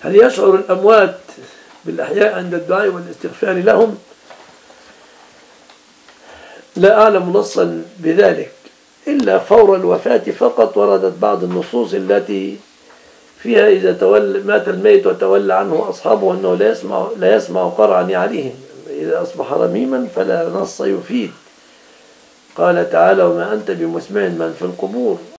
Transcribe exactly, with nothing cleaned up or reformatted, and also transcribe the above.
هل يشعر الأموات بالأحياء عند الدعاء والاستغفار لهم؟ لا أعلم نصا بذلك، إلا فور الوفاة فقط وردت بعض النصوص التي فيها إذا تولى مات الميت وتولى عنه أصحابه أنه لا يسمع, لا يسمع قرعا عليهم، إذا أصبح رميما فلا نص يفيد. قال تعالى: وما أنت بمسمع من في القبور.